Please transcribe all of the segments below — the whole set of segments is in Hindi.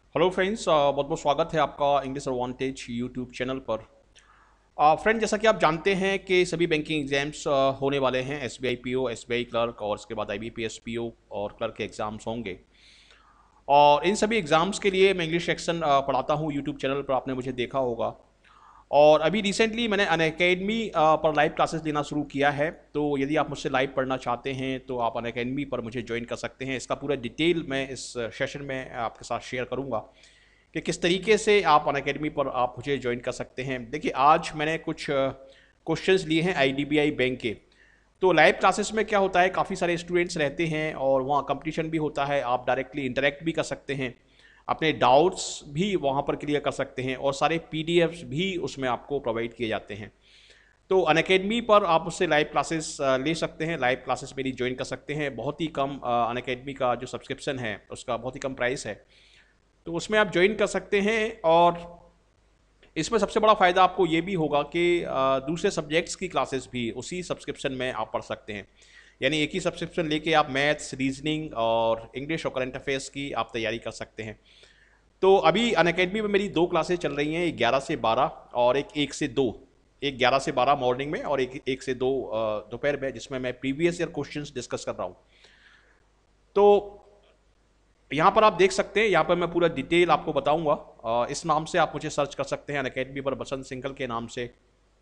हेलो फ्रेंड्स, बहुत बहुत स्वागत है आपका इंग्लिश एडवांटेज यूट्यूब चैनल पर। फ्रेंड, जैसा कि आप जानते हैं कि सभी बैंकिंग एग्जाम्स होने वाले हैं। एसबीआई पीओ, एसबीआई क्लर्क और उसके बाद आईबीपीएस पीओ और क्लर्क के एग्ज़ाम्स होंगे। और इन सभी एग्ज़ाम्स के लिए मैं इंग्लिश सेक्शन पढ़ाता हूँ यूट्यूब चैनल पर, आपने मुझे देखा होगा। और अभी रिसेंटली मैंने अनअकैडमी पर लाइव क्लासेस लेना शुरू किया है। तो यदि आप मुझसे लाइव पढ़ना चाहते हैं तो आप अनअकैडमी पर मुझे ज्वाइन कर सकते हैं। इसका पूरा डिटेल मैं इस सेशन में आपके साथ शेयर करूँगा कि किस तरीके से आप अनअकैडमी पर आप मुझे ज्वाइन कर सकते हैं। देखिए, आज मैंने कुछ क्वेश्चंस लिए हैं आईडीबीआई बैंक के। तो लाइव क्लासेस में क्या होता है, काफ़ी सारे स्टूडेंट्स रहते हैं और वहाँ कंपटीशन भी होता है। आप डायरेक्टली इंटरेक्ट भी कर सकते हैं, अपने डाउट्स भी वहाँ पर क्लियर कर सकते हैं और सारे पीडीएफ्स भी उसमें आपको प्रोवाइड किए जाते हैं। तो अनअकैडमी पर आप उससे लाइव क्लासेस ले सकते हैं, लाइव क्लासेस मेरी ज्वाइन कर सकते हैं। बहुत ही कम अनअकैडमी का जो सब्सक्रिप्शन है उसका बहुत ही कम प्राइस है, तो उसमें आप ज्वाइन कर सकते हैं। और इसमें सबसे बड़ा फ़ायदा आपको ये भी होगा कि दूसरे सब्जेक्ट्स की क्लासेस भी उसी सब्सक्रिप्शन में आप पढ़ सकते हैं। यानी एक ही सब्सक्रिप्शन लेके आप मैथ्स, रीजनिंग और इंग्लिश और करंट अफेयर्स की आप तैयारी कर सकते हैं। तो अभी अनअकैडमी में मेरी दो क्लासेस चल रही हैं, एक 11 से 12 और एक 1 से 2। एक 11 से 12 मॉर्निंग में और एक 1 से 2 दोपहर में, जिसमें मैं प्रीवियस ईयर क्वेश्चंस डिस्कस कर रहा हूँ। तो यहाँ पर आप देख सकते हैं, यहाँ पर मैं पूरा डिटेल आपको बताऊंगा। इस नाम से आप मुझे सर्च कर सकते हैं, अनअकैडमी पर बसंत सिंघल के नाम से।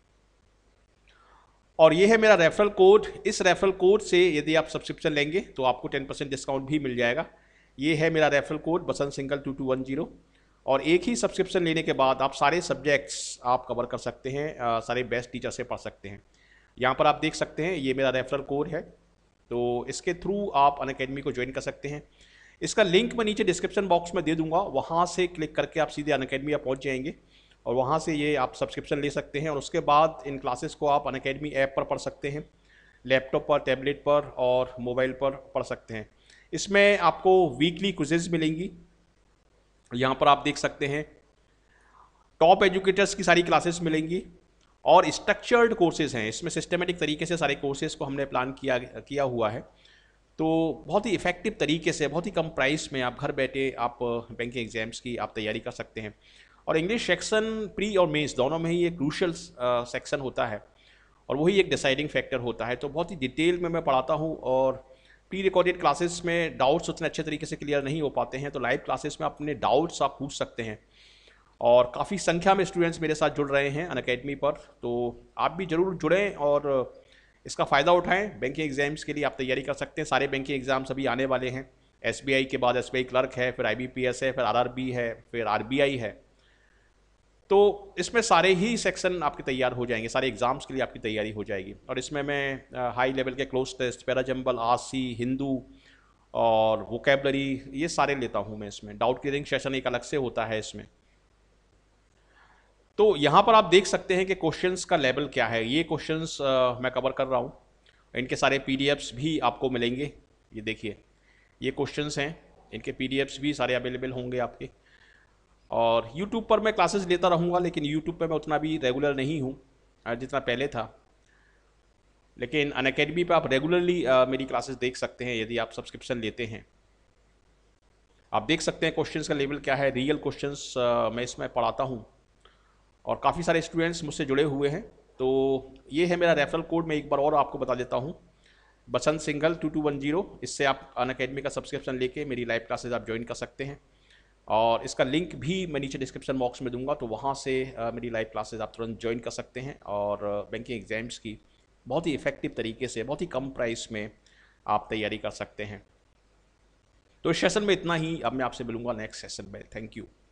और ये है मेरा रेफरल कोड। इस रेफरल कोड से यदि आप सब्सक्रिप्शन लेंगे तो आपको 10% डिस्काउंट भी मिल जाएगा। ये है मेरा रेफरल कोड बसंत सिंघल 2210। और एक ही सब्सक्रिप्शन लेने के बाद आप सारे सब्जेक्ट्स आप कवर कर सकते हैं, सारे बेस्ट टीचर से पढ़ सकते हैं। यहाँ पर आप देख सकते हैं, ये मेरा रेफरल कोड है। तो इसके थ्रू आप अनअकैडमी को ज्वाइन कर सकते हैं। इसका लिंक मैं नीचे डिस्क्रिप्शन बॉक्स में दे दूंगा, वहाँ से क्लिक करके आप सीधे अनअकैडमी आप पहुँच जाएंगे और वहाँ से ये आप सब्सक्रिप्शन ले सकते हैं। और उसके बाद इन क्लासेस को आप अनअकैडमी ऐप पर पढ़ सकते हैं, लैपटॉप पर, टैबलेट पर और मोबाइल पर पढ़ सकते हैं। इसमें आपको वीकली क्विजेज मिलेंगी, यहाँ पर आप देख सकते हैं। टॉप एजुकेटर्स की सारी क्लासेस मिलेंगी और स्ट्रक्चर्ड कोर्सेज हैं। इसमें सिस्टमेटिक तरीके से सारे कोर्सेज को हमने प्लान किया किया हुआ है। तो बहुत ही इफेक्टिव तरीके से, बहुत ही कम प्राइस में आप घर बैठे आप बैंकिंग एग्जाम्स की आप तैयारी कर सकते हैं। और इंग्लिश सेक्शन प्री और मेंस दोनों में ही एक क्रूशल सेक्शन होता है और वही एक डिसाइडिंग फैक्टर होता है। तो बहुत ही डिटेल में मैं पढ़ाता हूँ और प्री रिकॉर्डेड क्लासेस में डाउट्स उतने अच्छे तरीके से क्लियर नहीं हो पाते हैं, तो लाइव क्लासेस में अपने डाउट्स आप पूछ सकते हैं। और काफ़ी संख्या में स्टूडेंट्स मेरे साथ जुड़ रहे हैं अनअकैडमी पर, तो आप भी ज़रूर जुड़ें और इसका फ़ायदा उठाएं। बैंकिंग एग्जाम्स के लिए आप तैयारी कर सकते हैं। सारे बैंकिंग एग्जाम्स अभी आने वाले हैं। एसबीआई के बाद एसबीआई क्लर्क है, फिर आईबीपीएस है, फिर आरआरबी है, फिर आरबीआई है। तो इसमें सारे ही सेक्शन आपके तैयार हो जाएंगे, सारे एग्जाम्स के लिए आपकी तैयारी हो जाएगी। और इसमें मैं हाई लेवल के cloze test, parajumble, RC, Hindu और वोकेबलरी, ये सारे लेता हूँ मैं। इसमें डाउट क्लियरिंग सेशन एक अलग से होता है इसमें। तो यहाँ पर आप देख सकते हैं कि क्वेश्चंस का लेवल क्या है। ये क्वेश्चंस मैं कवर कर रहा हूँ, इनके सारे पीडीएफ्स भी आपको मिलेंगे। ये देखिए, ये क्वेश्चंस हैं, इनके पीडीएफ्स भी सारे अवेलेबल होंगे आपके। और यूट्यूब पर मैं क्लासेस लेता रहूँगा, लेकिन यूट्यूब पर मैं उतना भी रेगुलर नहीं हूँ जितना पहले था। लेकिन अनअकैडमी पर आप रेगुलरली मेरी क्लासेस देख सकते हैं यदि आप सब्सक्रिप्शन लेते हैं। आप देख सकते हैं क्वेश्चंस का लेवल क्या है। रियल क्वेश्चंस मैं इसमें पढ़ाता हूँ और काफ़ी सारे स्टूडेंट्स मुझसे जुड़े हुए हैं। तो ये है मेरा रेफरल कोड, मैं एक बार और आपको बता देता हूँ, बसंत सिंघल 2210। इससे आप अनअकैडमी का सब्सक्रिप्शन लेके मेरी लाइव क्लासेज आप ज्वाइन कर सकते हैं। और इसका लिंक भी मैं नीचे डिस्क्रिप्शन बॉक्स में दूंगा, तो वहाँ से मेरी लाइव क्लासेज आप तुरंत ज्वाइन कर सकते हैं और बैंकिंग एग्जाम्स की बहुत ही इफेक्टिव तरीके से, बहुत ही कम प्राइस में आप तैयारी कर सकते हैं। तो इस सेशन में इतना ही। अब मैं आपसे मिलूंगा नेक्स्ट सेशन में। Thank you.